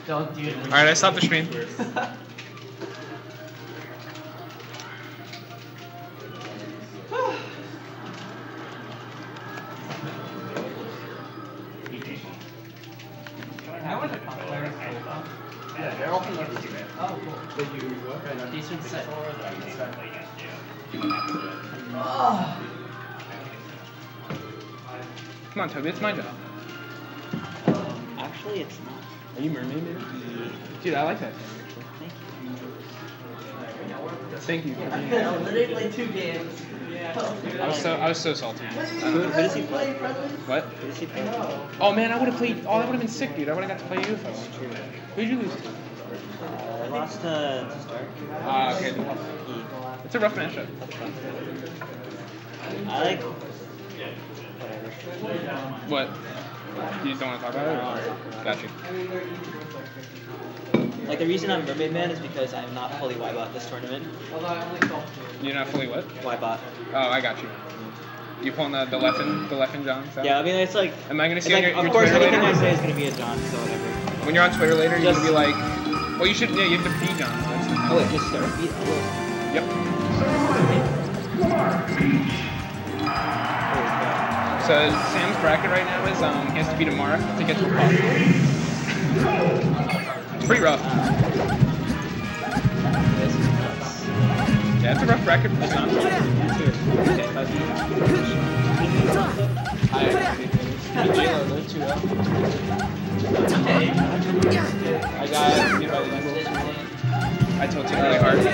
Don't do it. Alright, I stopped the stream. Yeah, they're all from North Korea. Oh, cool. Did you what? Northeastern set. Come on, Toby, it's my job. Actually, it's not. Are you mermaid, man? Dude, I like that. Thank you. Literally played 2 games. I was so salty. Who does he play? What? Who does he play? Oh man, I would have played. Oh, that would have been sick, dude. I would have got to play you if I wanted to. Who'd you lose to? I lost to Stark. Ah, okay. It's a rough matchup. I like. What? You just don't want to talk about it? Or? Got you. Like the reason I'm Mermaid Man is because I'm not fully Y-bot this tournament. You're not fully what? Y-bot. Oh, I got you. You pulling the Leffen John stuff? Yeah, I mean it's like. Am I gonna see It's on like, your of course, Twitter anything later? I say is gonna be a John, so whatever. When you're on Twitter later, you're Just- gonna be like, well, you should. Yeah, you have to pee John. That's the Oh wait, just start. Yep. So Sam's bracket right now is he has to beat a Marth to get to a pop. It's pretty rough. Yeah, it's a rough bracket for the Sun. I got beat by the Eagles. I told you really hard.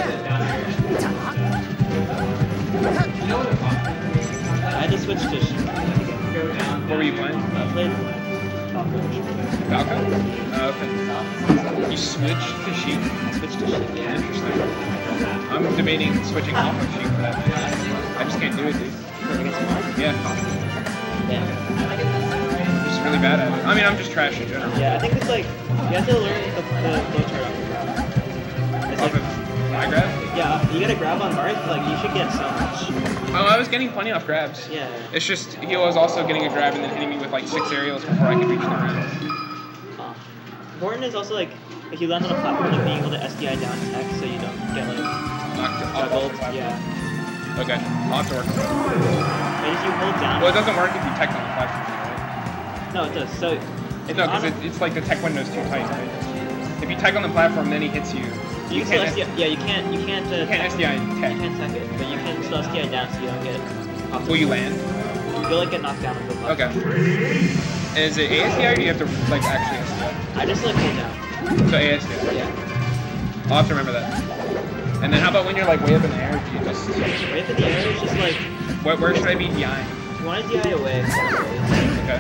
I had to switch to. What were you playing? I played. Falco? Oh, okay. You switched to Sheik? I switched to Sheik. Yeah, interesting. I'm debating switching off of Sheik for that. I just can't do it, dude. Against Marth? Yeah. Yeah. I'm just really bad at it. I mean, I'm just trash in general. Yeah, I think it's like you have to learn the flow chart off the grab. It's Off like, of my grab? yeah, you gotta grab on Marth, like you should get so much. Oh, I was getting plenty off grabs. Yeah. It's just, he was also getting a grab and then hitting me with like 6 aerials before I could reach the round. Important is also like if you land on a platform, like being able to SDI down tech so you don't get like Knocked off juggled. the platform. Yeah. Okay, I'll have to work on that. And if you hold down. Well, it doesn't work if you tech on the platform, right? No, it does. So. If No, you're because on it's like the tech window's too tight, right? If you tech on the platform, then he hits you. you can still SDI. Yeah, you can't. You can't. You can't SDI and tech. You can't tech it, but you can still SDI down so you don't get. Will you land? You'll like get knocked down on the platform. Okay. Is it ASDI or do you have to like actually SDI? I just like hold down. So ASDI. Yeah. I'll have to remember that. And then how about when you're like way up in the air? Do you just Way up in the air is just like. where should I be DIing? You want to DI away. Okay.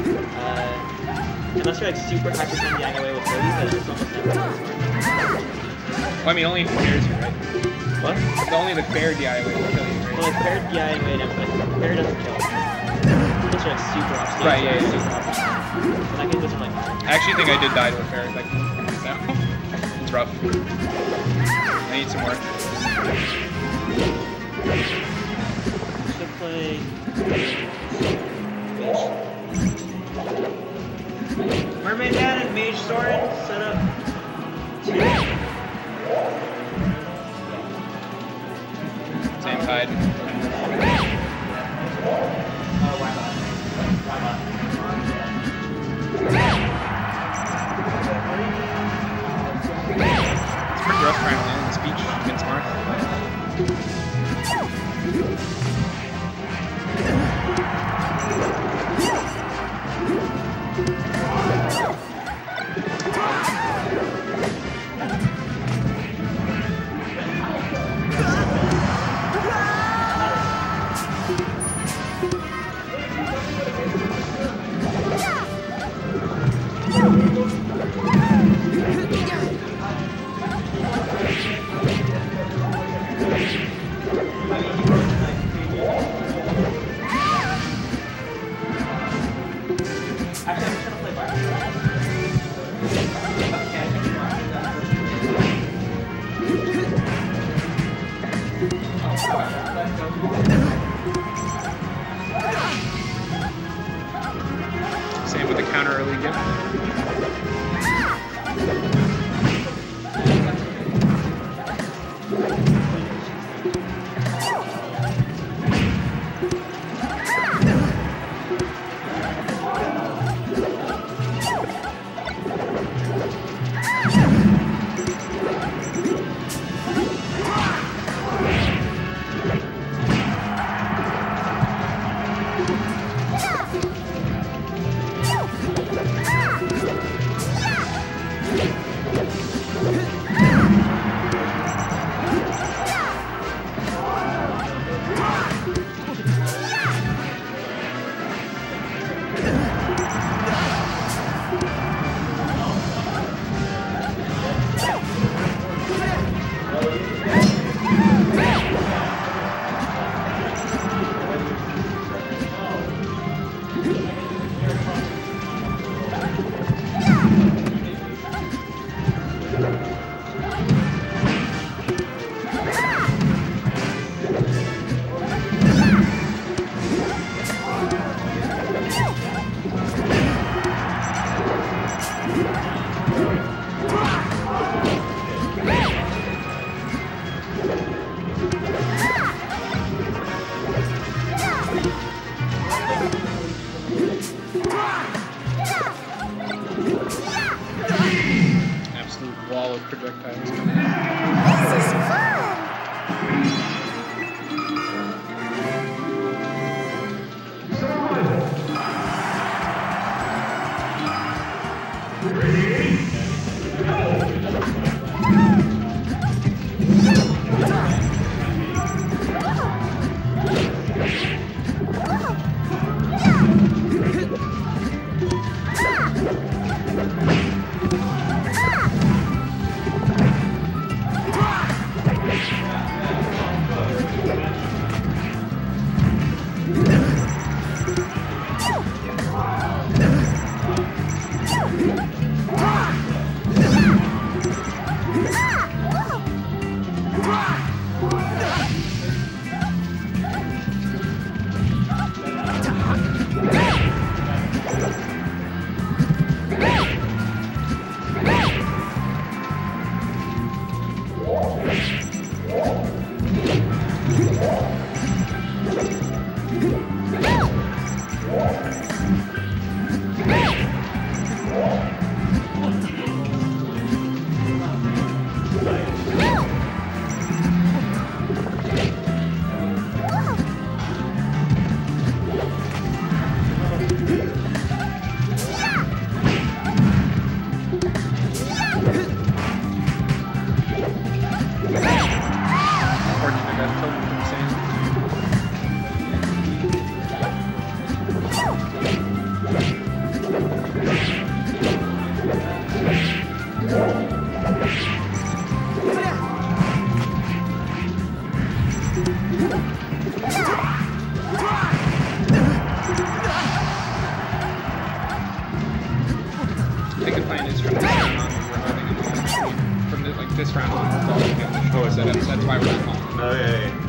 Unless you're like super high percent DI away with 30, but it's almost never. Well, I mean only fairs here, right? What? It's only the fair DI away will kill you, Well, right? like fair DI away, but fair doesn't kill. It's like super off stage. Right, yeah, yeah. Super off stage. And that game doesn't like. I actually think I did die to a fair, like, so it's rough. I need some work. Should play. Mermaid Man and Mage Soren set up. Same tide. It's pretty rough trying to land the speech against Marth. Absolute wall of projectiles coming out. This is fun! I think the plan is from this round on, we're having a long stream. From like this round on, we're all together. Oh, is that it? That's why we're not long. Oh, yeah.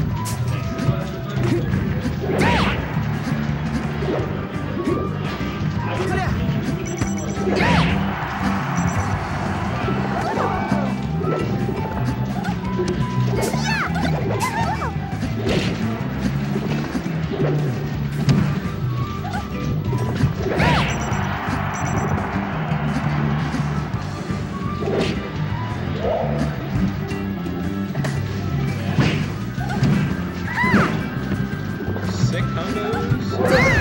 Sick combos.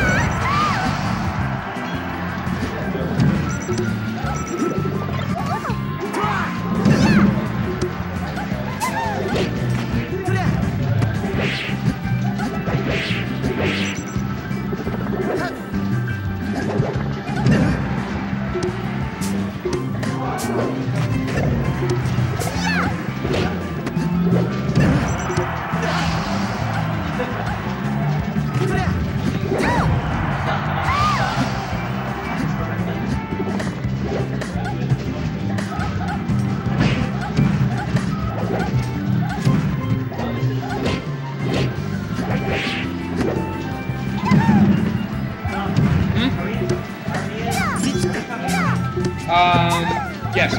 Yes.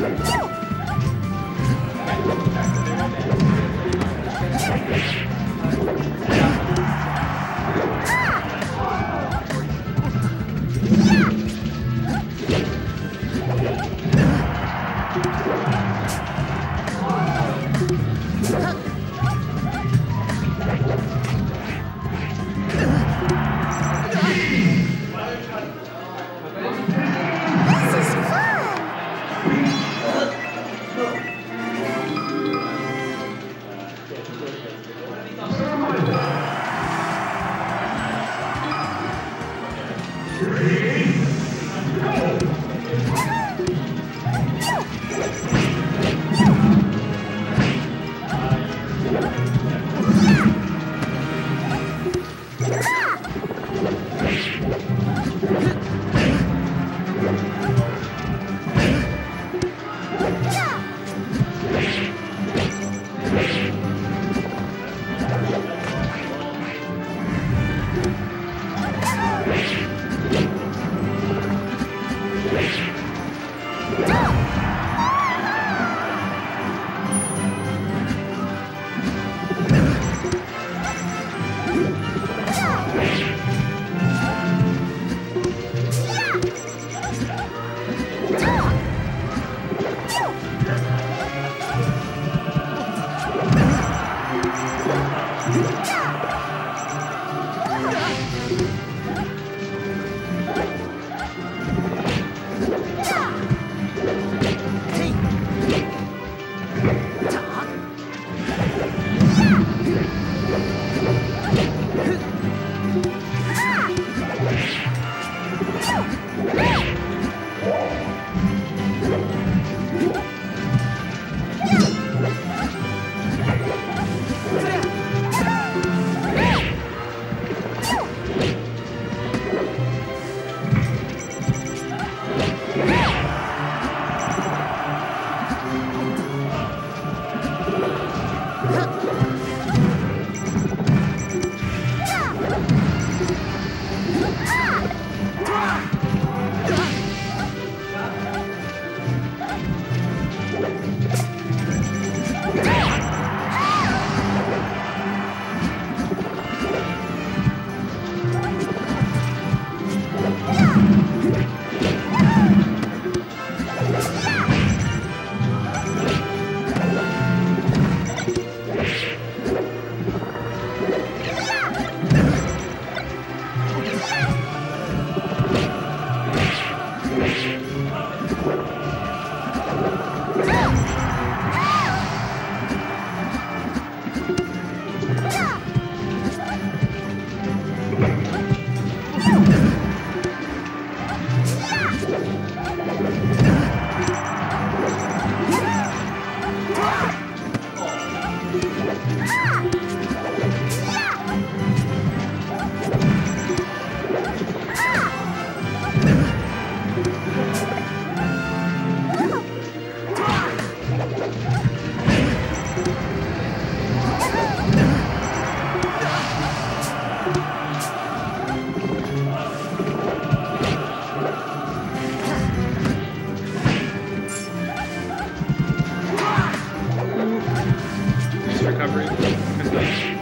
recovery. Good night.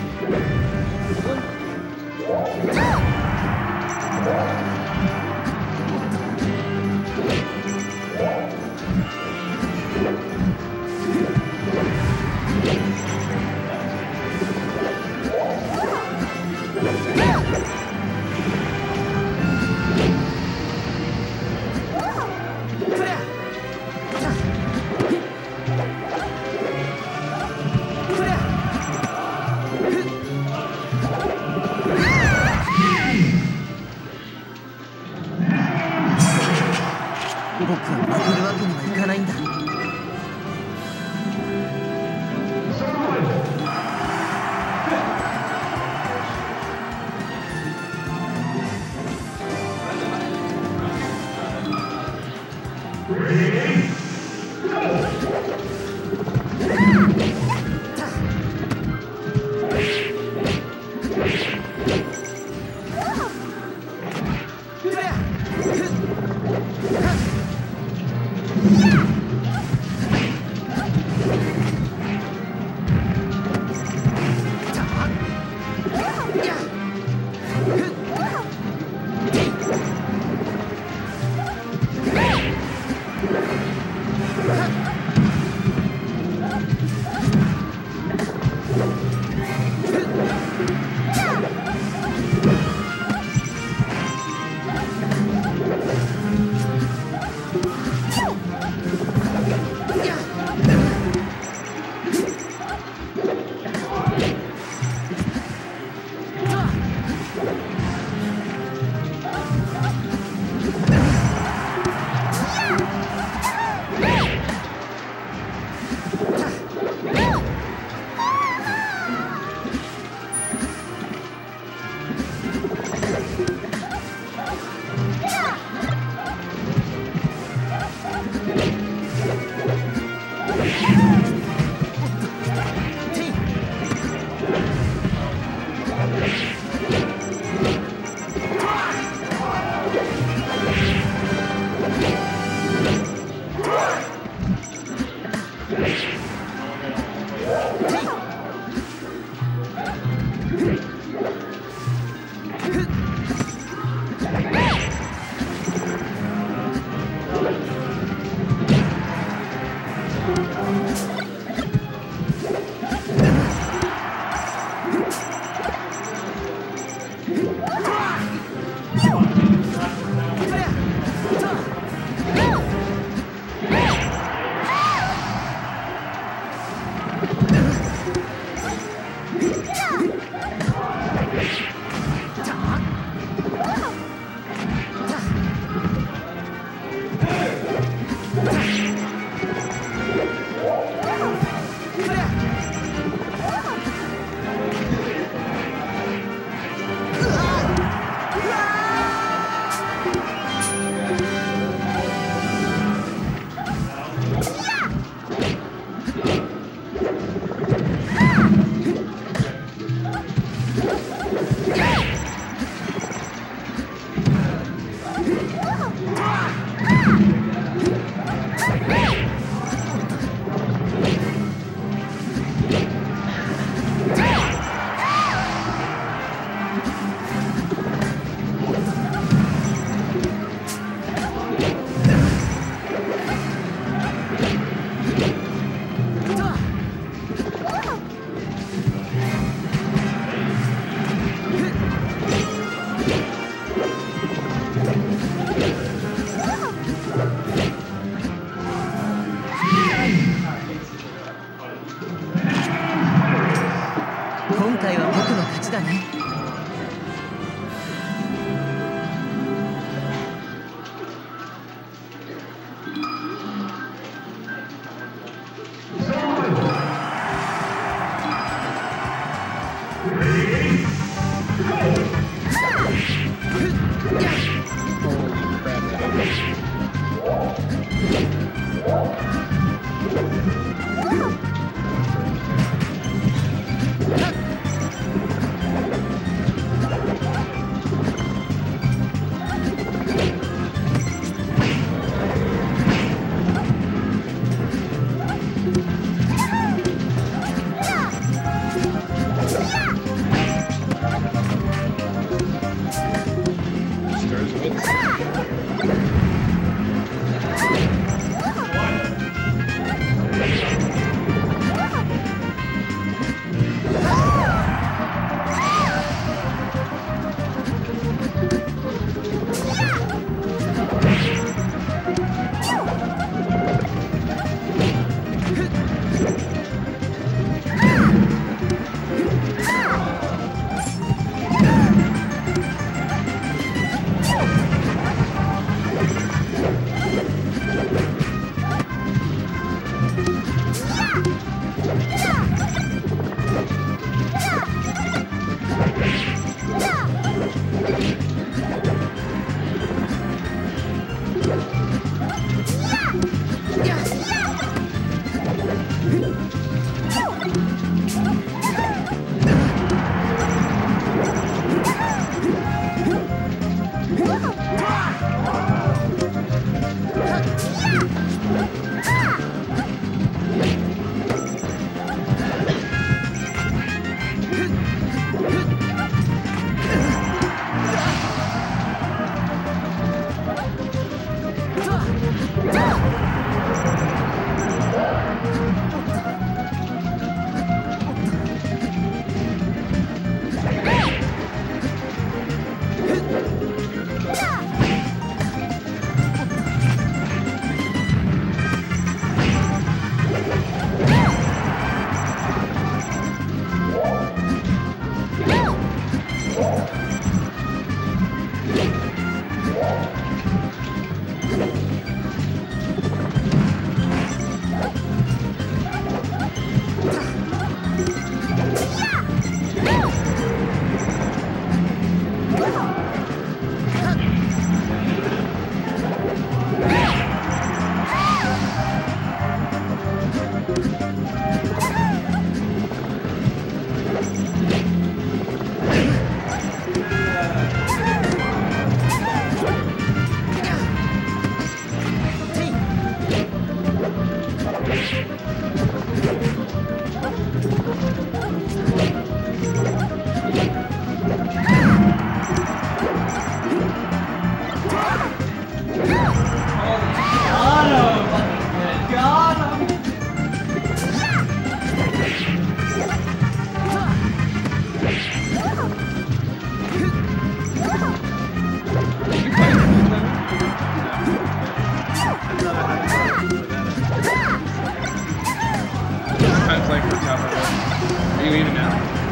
you even now?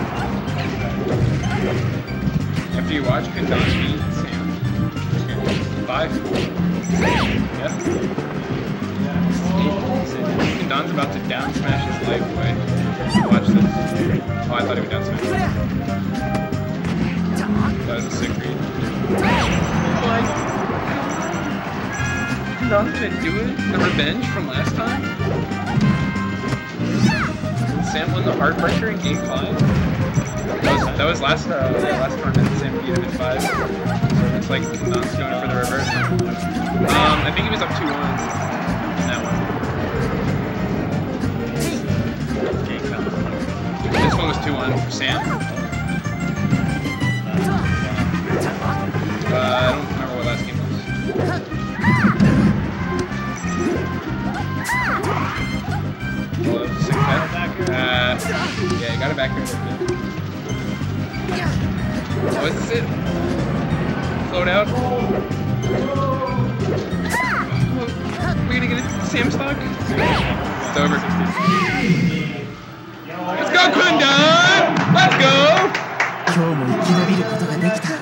After you watch Quindon beat Sam? 5? Yeah. Quindon's about to down smash his life away. Watch this. Oh, I thought he would down smash. That was a sick read. Like, Quindon's gonna do it? The revenge from last time? Sam won the Heartbreaker in Game 5? That was last tournament. Sam beat him in 5. So it's like Quindon's going for the reverse. I think he was up 2-1 in that one. This one was 2-1 for Sam. I don't remember what last game was. Oh, that was a sick bet. Yeah, you got it back here a little bit. Oh, is this it? Float out. We're gonna get a Sam stock? It's over. Let's go, Quindon! Let's go!